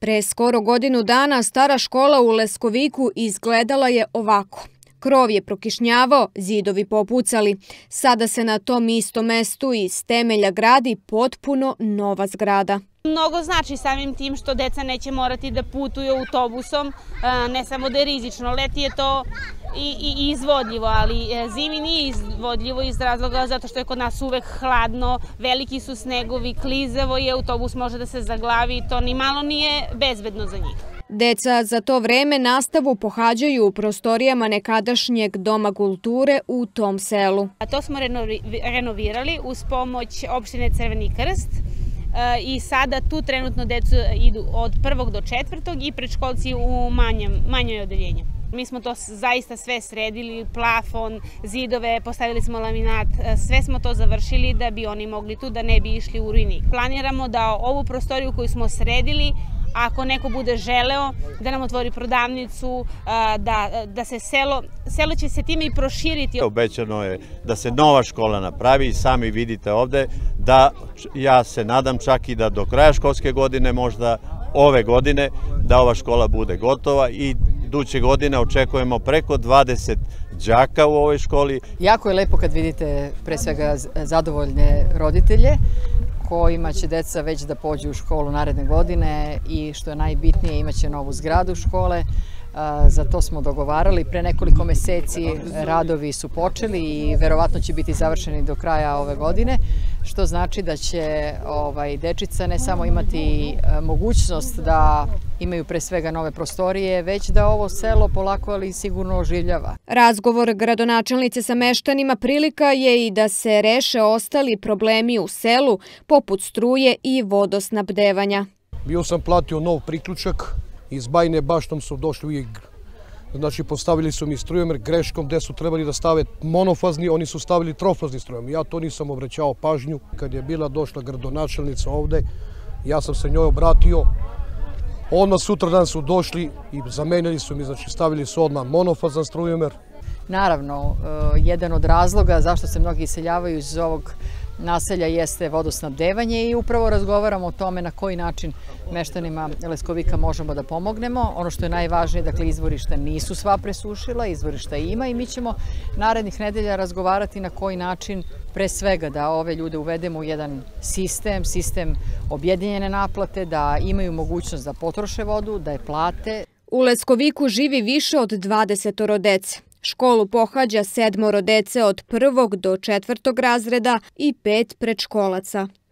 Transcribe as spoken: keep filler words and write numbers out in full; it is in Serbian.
Pre skoro godinu dana stara škola u Leskoviku izgledala je ovako. Krov je prokišnjavao, zidovi popucali. Sada se na tom istom mestu iz temelja gradi potpuno nova zgrada. Mnogo znači samim tim što deca neće morati da putuju autobusom, ne samo da je rizično, leti je to i izvodljivo, ali zimi nije izvodljivo iz razloga zato što je kod nas uvek hladno, veliki su snegovi, klizavo je, autobus može da se zaglavi, to ni malo nije bezbedno za njih. Deca za to vreme nastavu pohađaju u prostorijama nekadašnjeg Doma kulture u tom selu. To smo renovirali uz pomoć opštine Crveni krst i sada tu trenutno decu idu od prvog do četvrtog i predškolci u manjoj odeljenju. Mi smo to zaista sve sredili, plafon, zidove, postavili smo laminat, sve smo to završili da bi oni mogli tu da ne bi išli u ruinik. Planiramo da ovu prostoriju koju smo sredili, ako neko bude želeo da nam otvori prodavnicu, da se selo, selo će se time i proširiti. Obećano je da se nova škola napravi i sami vidite ovde da ja se nadam čak i da do kraja školske godine, možda ove godine, da ova škola bude gotova i iduće godine očekujemo preko dvadeset đaka u ovoj školi. Jako je lepo kad vidite pre svega zadovoljne roditelje kojima će deca već da pođu u školu naredne godine i što je najbitnije imaće novu zgradu škole. Za to smo dogovarali. Pre nekoliko meseci radovi su počeli i verovatno će biti završeni do kraja ove godine, što znači da će dečica ne samo imati mogućnost da imaju pre svega nove prostorije, već da ovo selo polako ali sigurno oživljava. Razgovor gradonačelnice sa meštanima prilika je i da se reše ostali problemi u selu, poput struje i vodosnabdevanja. Bio sam platio nov priključak. Iz Bajine Baštom su došli u igru. Znači, postavili su mi strujomer greškom gde su trebali da stave monofazni, oni su stavili trofazni strujomer. Ja to nisam obraćao pažnju. Kad je bila došla gradonačelnica ovde, ja sam se njoj obratio. Odmah sutradan su došli i zamenili su mi, znači stavili su odmah monofazan strujomer. Naravno, jedan od razloga zašto se mnogi iseljavaju iz ovog naselja jeste vodosnabdevanje i upravo razgovaramo o tome na koji način meštanima Leskovika možemo da pomognemo. Ono što je najvažnije, dakle, izvorišta nisu sva presušila, izvorišta ima i mi ćemo narednih nedelja razgovarati na koji način pre svega da ove ljude uvedemo u jedan sistem, sistem objedinjene naplate, da imaju mogućnost da potroše vodu, da je plate. U Leskoviku živi više od dvadesetoro dece. Školu pohađa sedmoro dece od prvog do četvrtog razreda i pet predškolaca.